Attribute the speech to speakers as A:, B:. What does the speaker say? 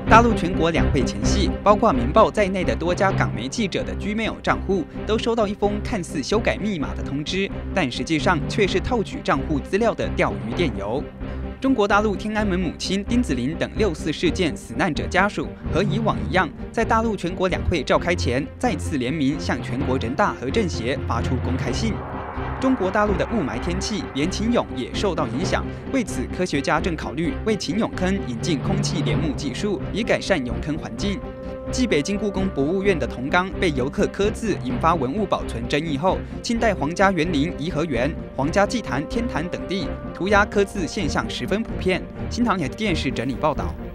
A: 大陆全国两会前夕，包括《明报》在内的多家港媒记者的 Gmail 账户都收到一封看似修改密码的通知，但实际上却是套取账户资料的钓鱼电邮。中国大陆天安门母亲丁子霖等6·4事件死难者家属和以往一样，在大陆全国两会召开前，再次联名向全国人大和政协发出公开信。中国大陆的雾霾天气，连秦俑也受到影响。为此，科学家正考虑为秦俑坑引进空气帘幕技术，以改善俑坑环境。继北京故宫博物院的铜缸被游客刻字引发文物保存争议后，清代皇家园林颐和园、皇家祭坛天坛等地涂鸦刻字现象十分普遍。新唐人电视整理报道。